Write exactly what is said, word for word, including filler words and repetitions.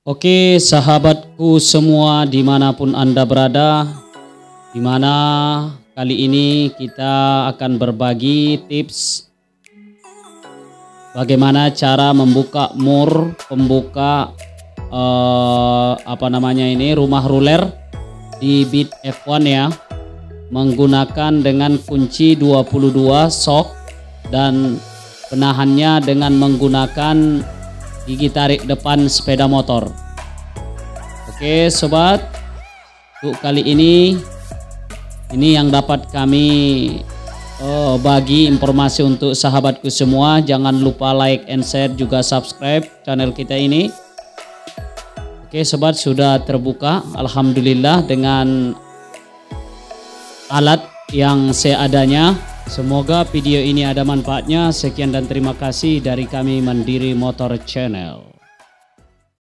Oke sahabatku semua dimanapun Anda berada, dimana kali ini kita akan berbagi tips bagaimana cara membuka mur pembuka eh, apa namanya ini rumah ruler di Beat F satu ya, menggunakan dengan kunci dua puluh dua sok dan penahannya dengan menggunakan gigi tarik depan sepeda motor. Oke sobat, untuk kali ini ini yang dapat kami oh, bagi informasi untuk sahabatku semua. Jangan lupa like and share juga subscribe channel kita ini. Oke sobat, sudah terbuka alhamdulillah dengan alat yang seadanya. Semoga video ini ada manfaatnya. Sekian dan terima kasih dari kami Mandiri Motor Channel.